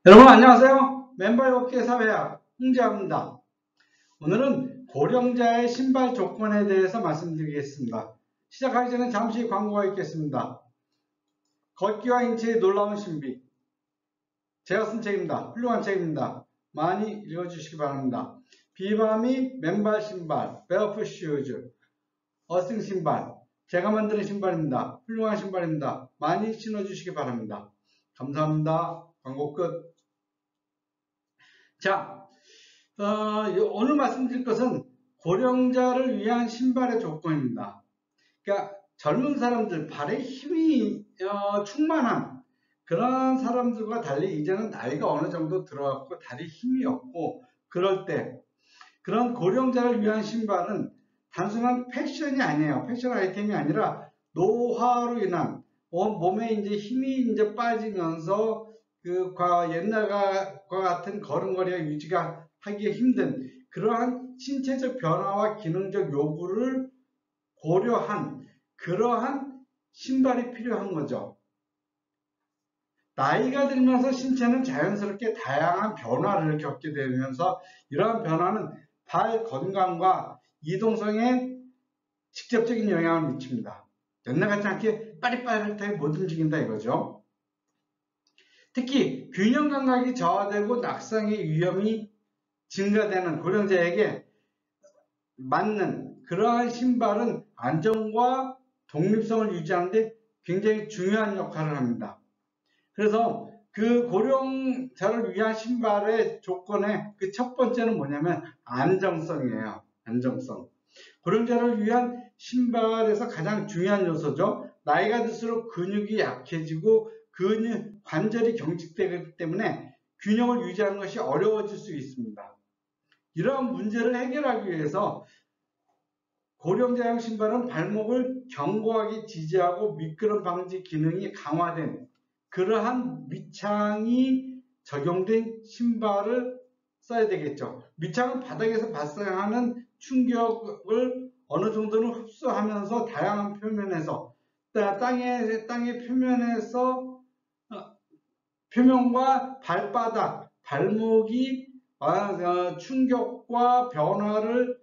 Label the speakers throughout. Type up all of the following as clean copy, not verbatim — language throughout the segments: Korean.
Speaker 1: 여러분 안녕하세요. 맨발 걷기 사회학 홍재합니다. 오늘은 고령자의 신발 조건에 대해서 말씀드리겠습니다. 시작하기 전에 잠시 광고가 있겠습니다. 걷기와 인체의 놀라운 신비. 제가 쓴 책입니다. 훌륭한 책입니다. 많이 읽어주시기 바랍니다. 비바미 맨발 신발, 베어풋 슈즈, 어싱 신발. 제가 만드는 신발입니다. 훌륭한 신발입니다. 많이 신어주시기 바랍니다. 감사합니다. 광고 끝. 자, 오늘 말씀드릴 것은 고령자를 위한 신발의 조건입니다. 그러니까 젊은 사람들, 발에 힘이 충만한 그런 사람들과 달리 이제는 나이가 어느 정도 들어갔고 다리 힘이 없고 그럴 때 그런 고령자를 위한 신발은 단순한 패션이 아니에요. 패션 아이템이 아니라 노화로 인한 몸에 이제 힘이 이제 빠지면서 옛날과 같은 걸음걸이가 유지가 하기 힘든 그러한 신체적 변화와 기능적 요구를 고려한 그러한 신발이 필요한 거죠. 나이가 들면서 신체는 자연스럽게 다양한 변화를 겪게 되면서 이러한 변화는 발 건강과 이동성에 직접적인 영향을 미칩니다. 옛날 같지 않게 빠릿빠릿하게 못 움직인다 이거죠. 특히 균형 감각이 저하되고 낙상의 위험이 증가되는 고령자에게 맞는 그러한 신발은 안정과 독립성을 유지하는 데 굉장히 중요한 역할을 합니다. 그래서 그 고령자를 위한 신발의 조건의 그 첫 번째는 뭐냐면 안정성이에요. 안정성. 고령자를 위한 신발에서 가장 중요한 요소죠. 나이가 들수록 근육이 약해지고 관절이 경직되기 때문에 균형을 유지하는 것이 어려워질 수 있습니다. 이러한 문제를 해결하기 위해서 고령자용 신발은 발목을 견고하게 지지하고 미끄럼 방지 기능이 강화된 그러한 밑창이 적용된 신발을 써야 되겠죠. 밑창은 바닥에서 발생하는 충격을 어느 정도는 흡수하면서 다양한 표면에서 땅의 표면과 발바닥, 발목이 충격과 변화를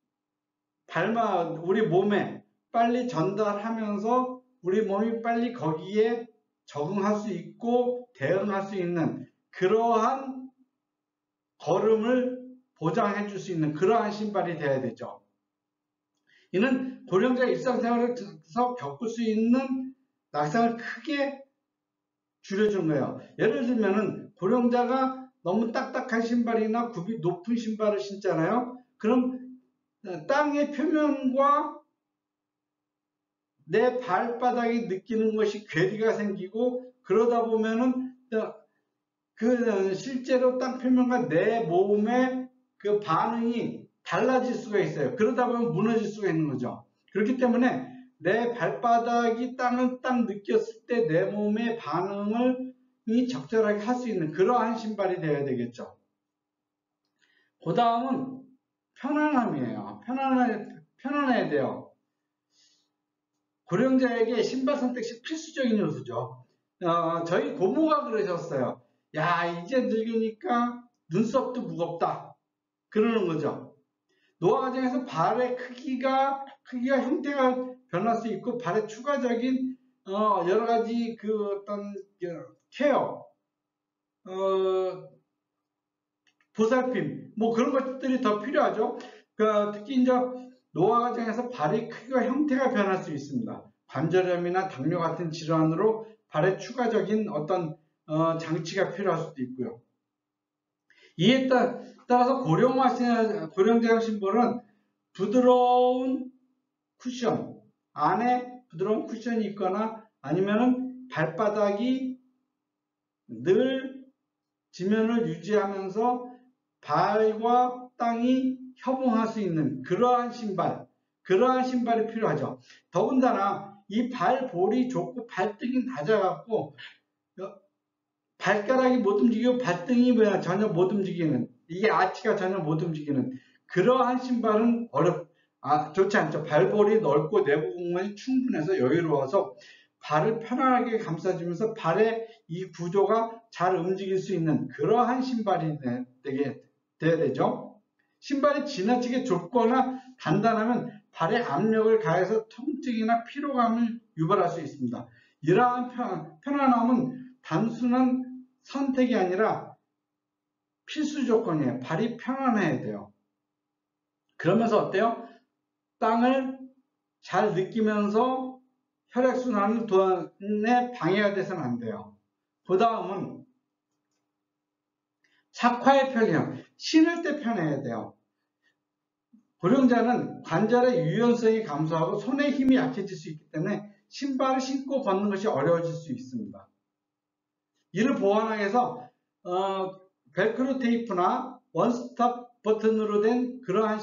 Speaker 1: 우리 몸에 빨리 전달하면서 우리 몸이 빨리 거기에 적응할 수 있고 대응할 수 있는 그러한 걸음을 보장해 줄 수 있는 그러한 신발이 되어야 되죠. 이는 고령자 일상생활에서 겪을 수 있는 낙상을 크게 줄여준 거예요. 예를 들면은 고령자가 너무 딱딱한 신발이나 굽이 높은 신발을 신잖아요. 그럼 땅의 표면과 내 발바닥이 느끼는 것이 괴리가 생기고 그러다 보면은 실제로 땅 표면과 내 몸의 그 반응이 달라질 수가 있어요. 그러다 보면 무너질 수가 있는 거죠. 그렇기 때문에 내 발바닥이 땅을 딱 느꼈을 때 내 몸의 반응을 적절하게 할 수 있는 그러한 신발이 되어야 되겠죠. 그 다음은 편안함이에요. 편안해야 돼요. 고령자에게 신발 선택 시 필수적인 요소죠. 저희 고모가 그러셨어요. 야, 이제 늙으니까 눈썹도 무겁다. 그러는 거죠. 노화 과정에서 발의 크기가 형태가 변할 수 있고 발의 추가적인 여러 가지 케어, 보살핌, 뭐 그런 것들이 더 필요하죠. 특히 이제 노화 과정에서 발의 크기와 형태가 변할 수 있습니다. 관절염이나 당뇨 같은 질환으로 발에 추가적인 어떤 장치가 필요할 수도 있고요. 이에 따라서 고령자용 신발은 부드러운 쿠션, 안에 부드러운 쿠션이 있거나 아니면은 발바닥이 늘 지면을 유지하면서 발과 땅이 협응할 수 있는 그러한 신발이 필요하죠. 더군다나 이 발볼이 좁고 발등이 낮아갖고 발가락이 못 움직이고 발등이 전혀 못 움직이는, 이게 아치가 전혀 못 움직이는 그러한 신발은 좋지 않죠. 발볼이 넓고 내부 공간이 충분해서 여유로워서 발을 편안하게 감싸주면서 발의 이 구조가 잘 움직일 수 있는 그러한 신발이 돼야 되죠. 신발이 지나치게 좁거나 단단하면 발에 압력을 가해서 통증이나 피로감을 유발할 수 있습니다. 이러한 편안함은 단순한 선택이 아니라 필수 조건이에요. 발이 편안해야 돼요. 그러면서 어때요? 땅을 잘 느끼면서 혈액순환을 도안에 방해가 돼서는 안 돼요. 그 다음은 착화의 편리함. 신을 때 편해야 돼요. 고령자는 관절의 유연성이 감소하고 손의 힘이 약해질 수 있기 때문에 신발을 신고 걷는 것이 어려워질 수 있습니다. 이를 보완하기 위해서 벨크로 테이프나 원스톱 버튼으로 된 그러한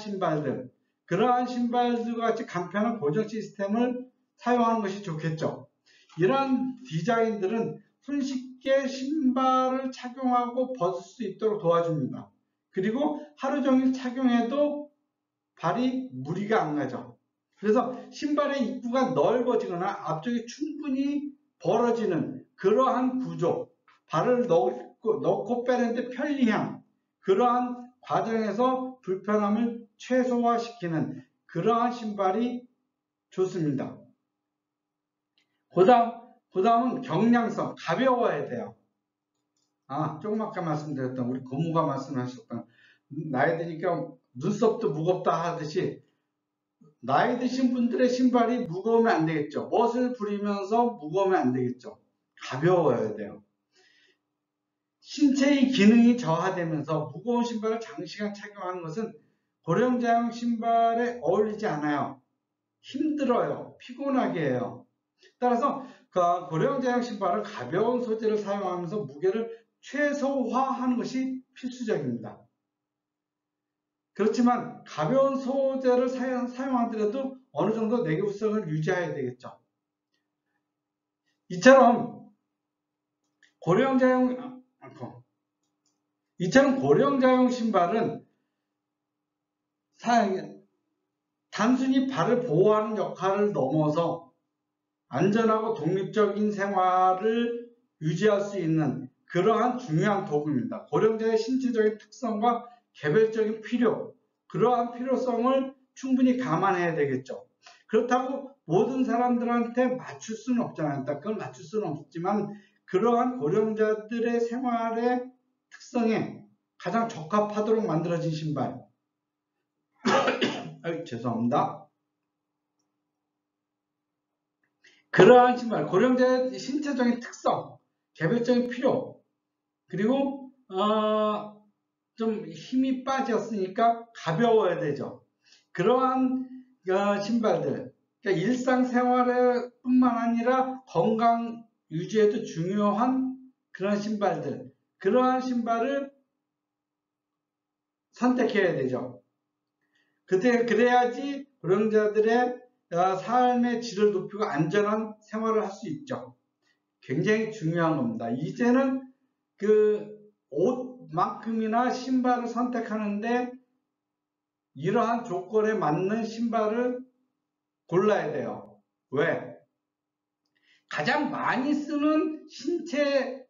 Speaker 1: 신발들과 같이 간편한 고정 시스템을 사용하는 것이 좋겠죠. 이러한 디자인들은 손쉽게 신발을 착용하고 벗을 수 있도록 도와줍니다. 그리고 하루 종일 착용해도 발이 무리가 안 가죠. 그래서 신발의 입구가 넓어지거나 앞쪽이 충분히 벌어지는 그러한 구조, 발을 넣고 빼는데 편리함, 그러한 과정에서 불편함을 최소화시키는 그러한 신발이 좋습니다. 그 다음은 경량성, 가벼워야 돼요. 조금 아까 말씀드렸던 우리 고모가 말씀하셨던 나이 드니까 눈썹도 무겁다 하듯이 나이 드신 분들의 신발이 무거우면 안 되겠죠. 멋을 부리면서 무거우면 안 되겠죠. 가벼워야 돼요. 신체의 기능이 저하되면서 무거운 신발을 장시간 착용하는 것은 고령자용 신발에 어울리지 않아요. 힘들어요. 피곤하게 해요. 따라서 고령자용 신발은 가벼운 소재를 사용하면서 무게를 최소화하는 것이 필수적입니다. 그렇지만 가벼운 소재를 사용하더라도 어느 정도 내구성을 유지해야 되겠죠. 이처럼 고령자용 신발은 단순히 발을 보호하는 역할을 넘어서 안전하고 독립적인 생활을 유지할 수 있는 그러한 중요한 도구입니다. 고령자의 신체적인 특성과 개별적인 필요, 그러한 필요성을 충분히 감안해야 되겠죠. 그렇다고 모든 사람들한테 맞출 수는 없잖아요. 그걸 맞출 수는 없지만 그러한 고령자들의 생활의 특성에 가장 적합하도록 만들어진 신발. 죄송합니다. 그러한 신발, 고령자의 신체적인 특성, 개별적인 필요, 그리고 좀 힘이 빠졌으니까 가벼워야 되죠. 그러한 신발들, 그러니까 일상생활에 뿐만 아니라 건강 유지에도 중요한 그런 신발들, 그러한 신발을 선택해야 되죠. 그래야지 고령자들의 삶의 질을 높이고 안전한 생활을 할 수 있죠. 굉장히 중요한 겁니다. 이제는 그 옷만큼이나 신발을 선택하는데 이러한 조건에 맞는 신발을 골라야 돼요. 왜? 가장 많이 쓰는 신체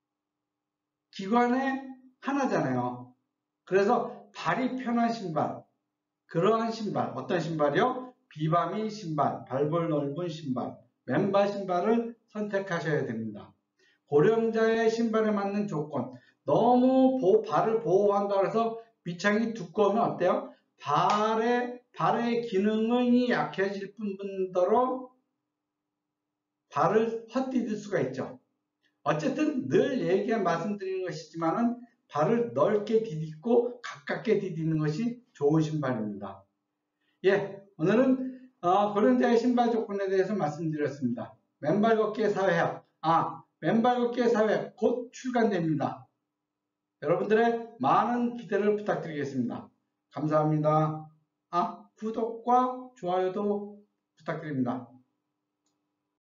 Speaker 1: 기관의 하나잖아요. 그래서 발이 편한 신발, 그러한 신발, 어떤 신발이요? 비바미 신발, 발볼 넓은 신발, 맨발 신발을 선택하셔야 됩니다. 고령자의 신발에 맞는 조건, 너무 발을 보호한다고 해서 밑창이 두꺼우면 어때요? 발의 기능이 약해질 뿐더러 발을 헛디딜 수가 있죠. 어쨌든 늘 말씀드리는 것이지만은 발을 넓게 디딛고 가깝게 디디는 것이 좋은 신발입니다. 오늘은 고령자의 신발 조건에 대해서 말씀드렸습니다. 맨발 걷기의 사회학, 맨발 걷기의 사회학 곧 출간됩니다. 여러분들의 많은 기대를 부탁드리겠습니다. 감사합니다. 구독과 좋아요도 부탁드립니다.